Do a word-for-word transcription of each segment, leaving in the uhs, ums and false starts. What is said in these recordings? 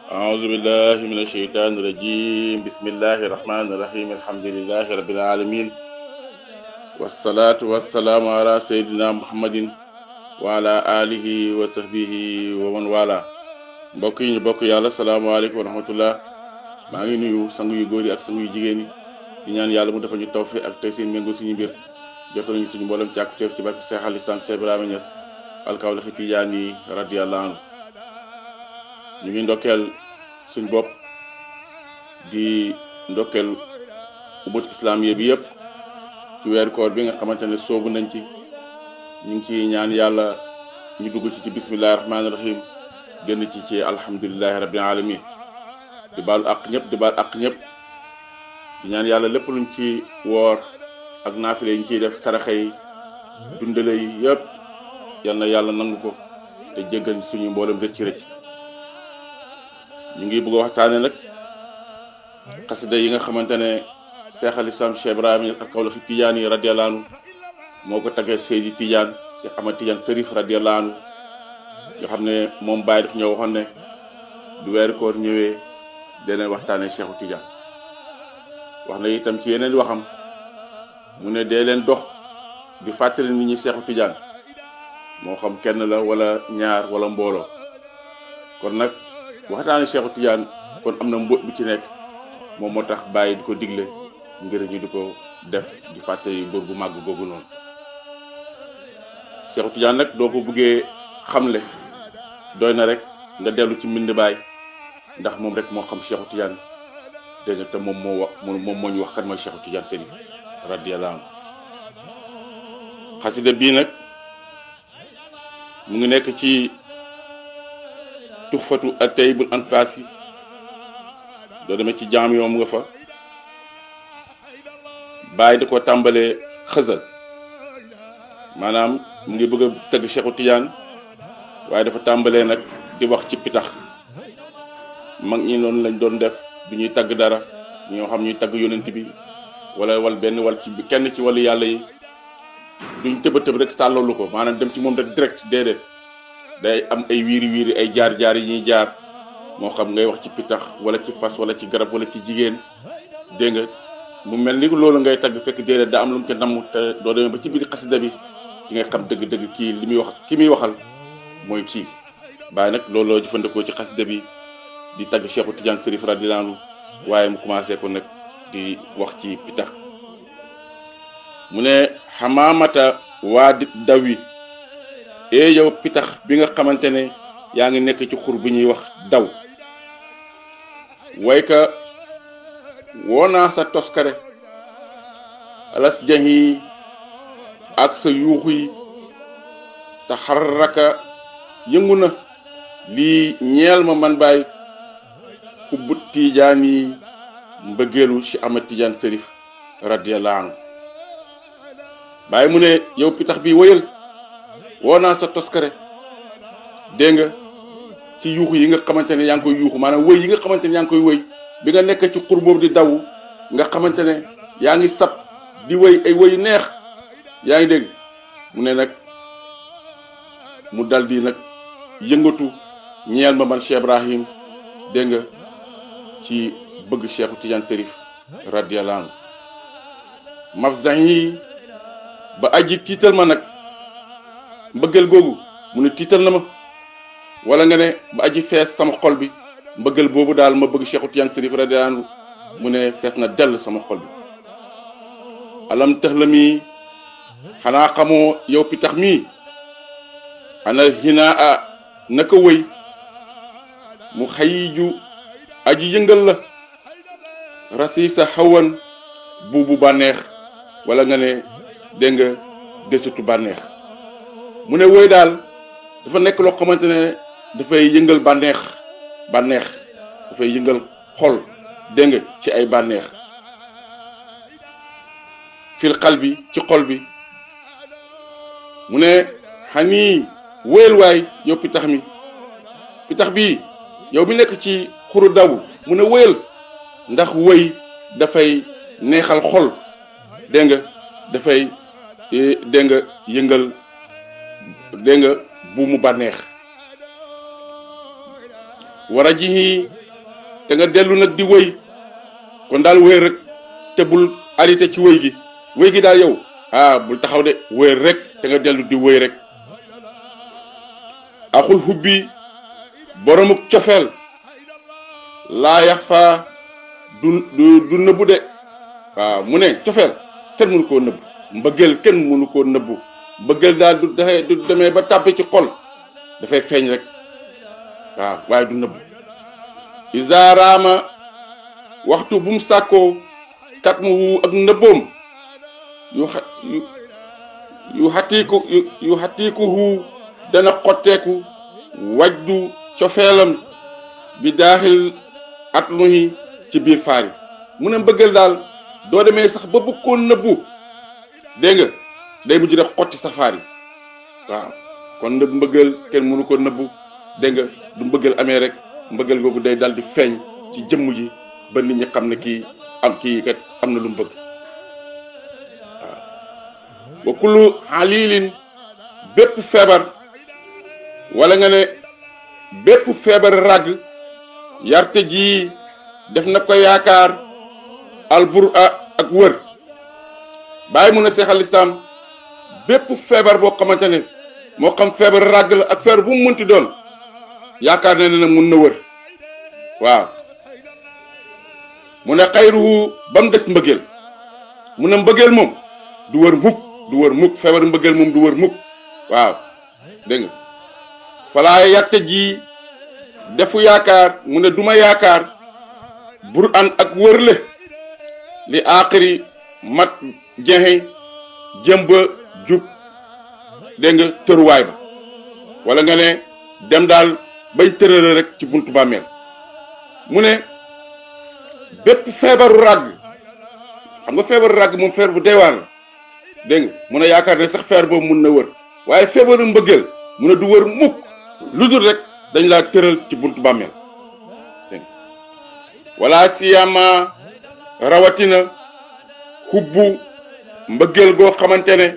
أعوذ بالله من الشيطان الرجيم بسم الله الرحمن الرحيم الحمد لله رب العالمين والصلاة والسلام على سيدنا محمد وعلى آله وصحبه ومن والاه mbokk yi ñu bokk yàlla salaamaaleykum wa rahmatullah maa ngi nuyu sangu yu góor yi ak sangu yu jigéen yi di ñaan yàlla mu defal ñu tawfiq ak tey seen méngoo suñu mbir jotal ñu suñu mboolem càkkuteef ci barke Seex al Islaam Seex Ibrahima Ñas alkawlaxi Tijaani radiyallahu anhu ñu ngi ndokkeel suñ bopp di ndokkeel ummat islaamiya bi yëpp ci weeru koor bi nga xamante ne soobu nañ ci ñu ngi ciy ñaan yàlla ñu dugg ci ci bismillahi rahmaani rahim génn ci ci alhamdulillahi rabbil alamin di baalu àq ñëpp di baal àq ñëpp di ñaan yàlla lépp luñ ci woor ak naafile yi ñu ciy def saraxe yi dundale yi yëpp yal na yàlla nangu ko te jéggal suñu mboolem rëcc rëcc ñu ngi bëgg a waxtaane nag xasida yi nga xamante ne Seex al Islaam Cheikh Ibrahima alkawlaxi Tijaani radiyallahu anhu moo ko taggee Seydi Tijaan Cheikh Ahmad Tijaan Sërif radiyallahu anhu yoo xam ne moom Baye daf ñoo waxoon ne du weeru koor ñëwee deneen waxtaane Cheikhu Tijaan wax na itam ci yeneen waxam mu ne dee leen dox di fàttali nit ñi Cheikhu Tijaan moo xam kenn la wala ñaar wala mbooloo kon nag waxtaane Cheikhu Tijaan kon am na mbóot bu ci nekk moom moo tax Baye di ko digle ngir ñu di ko def di fàttali buur bu màgg googu noonu Cheikhu Tijaan nag doo ko buggee xamle doy na rek nga dellu ci mbind Baye ndax moom rek moo xam Cheikhu Tijaan dégg nga te moom moo wax moom moo ñu wax kan mooy Cheikhu Tijaan Sërif radiyallahu anhu xasida bii nag mu ngi nekk ci tuxfatu at-tayyibul anfaasi doo demee ci jaam yoo mu nga fa Baye da ko tàmbalee xësal maanaam mu ngi bëgg a tëgg Cheikhu Tijaan waaye dafa tàmbalee nag di wax ci pitax mag ñi noonu lañ doon def du ñuy tagg dara ñoo xam ñuy tagg yonent bi wala wal benn wal ci kenn ci wàllu yàlla yi duñ tëba tëb rek sàllalu ko maanaam dem ci moom rek direct déedéet day am ay wiiri wiiri ay jaar jaar yi ñuy jaar moo xam ngay wax ci pitax wala ci fas wala ci garab wala ci jigéen dégg nga mu mel ni loolu ngay tagg fekk déedéet daa am lu mu ca namm te doo demee ba ci biir xasida bi ci ngay xam dëgg-dëgg kii li muy wax ki muy waxal mooy kii Baye nag loolu loo jëfandikoo ci xasida bi di tagg Cheikhu Tijaan Sërif radiyallahu anhu waaye mu commencé ko nag di wax ci pitax mu ne xamaamata waa di daw yi e yow pitax bi nga xamante ne yaa ngi nekk ci xur bi ñuy wax daw wayka woonaa sa toskare alas jahi ak sa yuuxu yi te xarraka yëngu na lii ñeel ma man Baye xubbu Tijaan yi mbëggeelu Cheikh Ahmad Tijaan Sërif radiyallahu anhu Baye mu ne yow pitax bi wëyal woo naa sa toskare dégg nga ci yuuxu yi nga xamante ne yaa ngi koy yuuxu maanaam wëy yi nga xamante ne yaa ngi koy wëy bi nga nekk ci xur boobu di daw nga xamante ne yaa ngi sab di wëy ay wëy neex yaa ngi dégg mu ne nag mu dal di nag yëngatu ñeel ma man Cheikh Ibrahim dégg nga ci bëgg Cheikhu Tijaan Sërif radiyallahu anhu mafzan yi ba aji tiital ma nag mbëggeel googu mu ne tiital na ma wala nga ne ba aji fees sama xol bi mbëggeel boobu daal ma bëgg Cheikhu Tijaan Sërif radiyallahu anhu mu ne fees na dell sama xol bi alam tax la mii xanaa xamoo yow pitax mii ana hinaa a naka wëy mu xayiju aji yëngal la rasi sa xawan buubu bànneex wala nga ne dégg nga desitu bànneex mu ne wëy daal dafa nekk loo xamante ne dafay yëngal bànneex bànneex dafay yëngal xol dégg nga ci ay bànneex fil xal bi ci xol bi mu ne xanii wéyal waay yow pitax mi pitax bii yow mi nekk ci xuru daw mu ne wéyal ndax wëy dafay neexal xol dégg nga dafay dégg nga yëngal dégg nga bu mu bànneex war a ji te nga dellu nag di wëy kon daal wëy rek te bul arrêté ci wëy gi wëy gi daal yow ah bul taxaw de wëy rek te nga dellu di wëy rek axul hubbi boromuk cofeel laa yax fa du du du nëbbu de waaw mu ne cofeel kenn mënu koo nëbbu mbëggeel kenn mënu koo nëbbu mbëggeel daal du dafay du demee ba tàbbi ci xol dafay feeñ rek waaw waaye du nëbbu isaaraama waxtu bu mu sàkkoo kat mu ak nëbboom yu xa yu yu xatiiku yu yu xatiiku hu dana xotteeku wajdu cofeelam bi daaxil at nuhi ci biir faari mu ne mbëggeel daal doo demee sax ba bëgg koo nëbbu dégg nga day mujj def xotti safaari waaw kon nëbb mbëggeel kenn mënu ko nëbbu dégg nga du mbëggeel amee rek mbëggeel googu day dal di feeñ ci jëmm ji ba nit ñi xam ne kii am kii kat am na lu mu bëgg waaw wa kullu halilin bépp feebar wala nga ne bépp feebar ràgg yarte ji def na ko yaakaar albur a ak wër bàyyi mun a seexal lislaam bépp feebar boo xamante ne moo xam feebar ràgg la ak feebar bu mu mënti doon yaakaar ne ne mun na wër waaw mu ne xayruhu ba mu des mbëggeel mu ne mbëggeel moom du wër mukk du wër mukk feebar mbëggeel moom du wër mukk waaw dégg nga falaa yarte ji defu yaakaar mu ne duma yaakaar bur an ak wërle li aaxiri mat jeexi jëm ba jub dégg nga tëruwaay ba wala nga ne dem daal bañ tërëra rek ci buntu bàmmeel mu ne bépp feebaru ràgg xam nga feebaru ràgg moom feebar bu deewaar la dégg nga mun a yaakaar ne sax feebar boobu mun na wër waaye feebaru mbëggeel mun a du wër mukk lu dul rek dañ laa tëral ci buntu bàmmeel dégg nga wala siyama rawatina xubbu mbëggeel goo xamante ne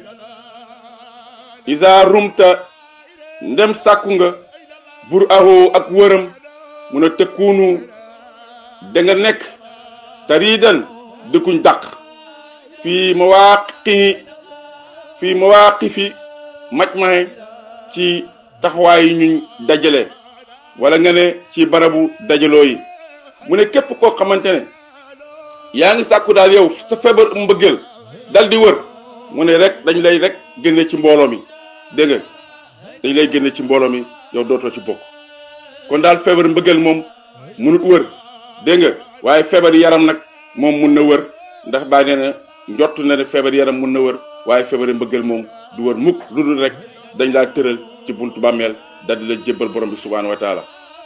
isa rumta ndem sàkku nga bur ahoo ak wëram mun a tëkkuunu da nga nekk tariidan dëkkuñ dàq fii mawaqi fii mawaqifi majmahe ci taxawaay yi ñuñ dajale wala nga ne ci barabu dajaloo yi mu ne képp koo xamante ne yaa ngi sàkku daal yow sa feebar mbëggeel dal di wër mu ne rek dañ lay rek génne ci mbooloo mi dégg nga dañ lay génne ci mbooloo mi yow dootoo ci bokk kon daal feebar mbëggeel moom munut wër dégg nga waaye feebar yaram nag moom mun na wër ndax baa nee na njott na ne feebar yaram mun na wër waaye feebar mbëggeel moom du wër mukk lu dul rek dañ laa tëral ci buntu bàmmeel dal di la jébbal borom bi subhaanahu wa taala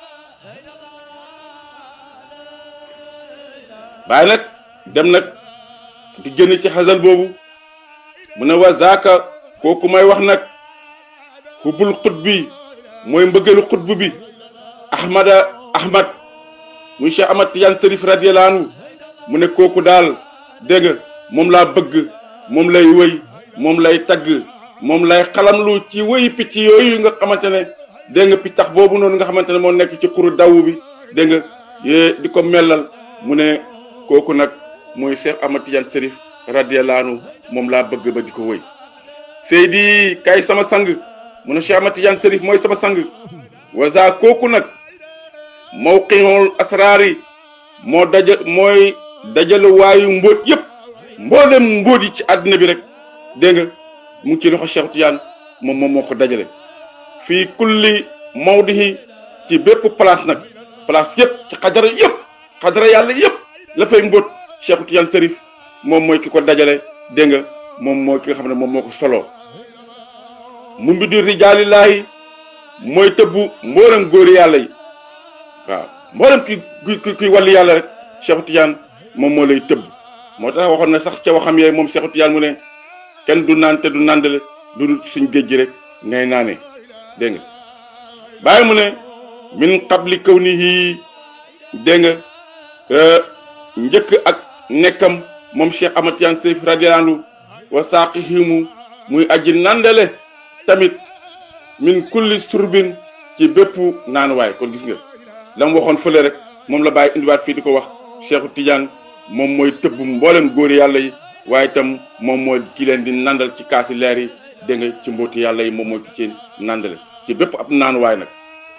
bàyyi nag dem nag di génn ci xasal boobu mu ne wa zaaka kooku may wax nag xubbul xutbi mooy mbëggeelu xutbu bi ahmada ahmad muy Cheikh Ahmad Tidiane Serif radiyallahu anhu mu ne kooku daal dégg nga moom laa bëgg moom lay wëy moom lay tagg moom lay xalamlu ci wëy picc yooyu nga xamante ne dégg nga piccax boobu noonu nga xamante ne moo nekk ci xuru daw bi dégg nga di ko mellal mu ne kooku nag mooy Cheikh Ahmad Tidiane Serif radiyallahu anhu moom laa bëgg ba di ko wëy Seydi kay sama sang mu ne Cheikh Ahmad Tidiane Serif mooy sama sang waza kooku nag mawqi'ul asraari moo daja mooy dajale waayu mbóot yëpp mboolem mbóot yi ci àddina bi rek dégg nga mu ngi ci loxo Cheikh Tidiane moom moom moo ko dajale fii kulli mawdihi ci bépp place nag place yëpp ci xadara yëpp xadara yàlla yëpp la fay mbóot Cheikh Tidiane Serif moom mooy ki ko dajale dégg nga moom mooy ki nga xam ne moom moo ko solo mu mbi du rijaalillaahi mooy tëbbu mboolem góori yàlla yi waaw mboolem ki ki kuy wàlli yàlla rek Cheikh Tidiane moom moo lay tëbb moo tax waxoon na sax ca waxam yee moom Cheikh Tidiane mu ne kenn du naan te du nàndale lu dul suñ géej gi rek ngay naanee dégg nga bàyyi mu ne min qabli kawnihi dégg nga njëkk ak nekkam moom Cheikh Ahmad Tidiane Serif radiyallahu anhu wa saaqihimu muy aji nandale tamit min kulli surbin ci bépp naanuwaay kon gis nga la mu waxoon fële rek moom la Baye indiwaat fii di ko wax Cheikhu Tidiane moom mooy tëbb mboolem góori yàlla yi waaye itam moom mooy ki leen di nandal ci kaasi leer yi dégg nga ci mbooti yàlla yi moom mooy ki ci nandale ci bépp ab naanuwaay nag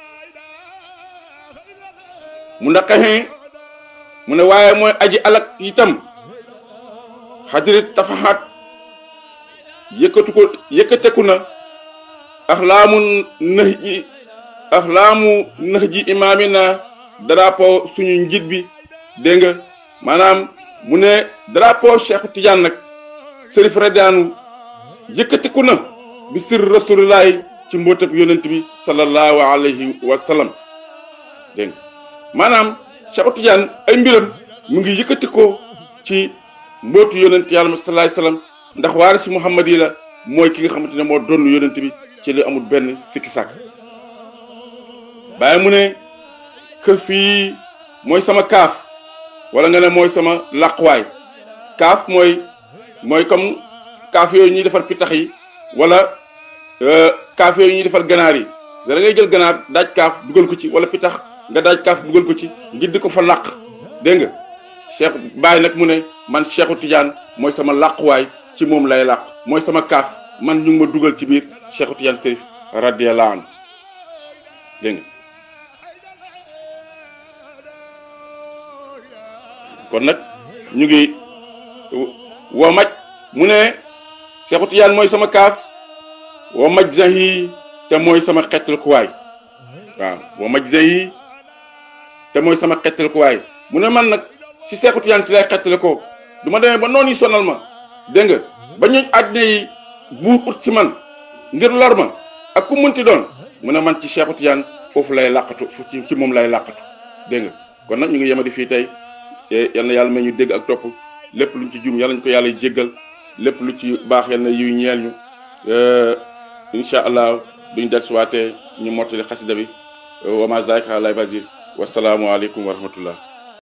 mu ndakaxee mu ne waaye mooy aji alak itam xadirit tafaxaat yëkkatu ko yëkkateku na axlaamu nëx ji axlaamu nëx ji imaamina drapeau suñu njiit bi dégg nga maanaam mu ne drapeau Cheikh Tidiane nag Sërif Radianu yëkkateku na bi sir rasulillahi ci mbootab yonent bi sallallahu alayhi wa sallam dégg nga maanaam Cheikh Tidiane ay mbiram mu ngi yëkkatikoo ci mbootu yonent yàlla sallallahu alayhi wa sallam ndax waaris Muhammad yi la mooy ki nga xamante ne moo doon yonent bi ci li amul benn sikki sàkk Baye mu ne kër fii mooy sama kaaf wala nga ne mooy sama làquwaay kaaf mooy mooy comme kaaf yooyu ñuy defar pitax yi wala kaaf yooyu ñuy defar ganaar yi da ngay jël ganaar daaj kaaf dugal ko ci wala pitax nga daaj kaaf dugal ko ci ngir di ko fa làq dégg nga Cheikh Baye nag mu ne man Cheikhu Tidiane mooy sama làquwaay ci moom lay làq mooy sama kaaf man ñu ngi ma dugal ci biir Cheikhu Tidiane Sërif radiyallahu anhu dégg nga kon nag ñu ngi woo maj mu ne Cheikhu Tidiane mooy sama kaaf woo maj zahi te mooy sama xettal kuwaay waaw woo maj zahi te mooy sama xettal kuwaay mu ne man nag si Cheikhu Tidiane ci lay xettale ko du ma demee ba noonu yi sonal ma dégg nga ba ñu àddina yi buur ut si man ngir lor ma ak ku munti doon mu ne man ci Cheikhu Tidiane foofu lay làqatu fu ci ci moom lay làqatu dégg nga kon nag ñu ngi yemadi fii tey te yal na yàlla may ñu dégg ak topp lépp luñ ci jum yàlla ñu ko yàlla jéggal lépp lu ci baax yal na yiw ñeel ñu incha allah duñ del suwaatee ñu mottali xasida bi wa ma zalika alay baziz wasalaamu aleykum wa rahmatullah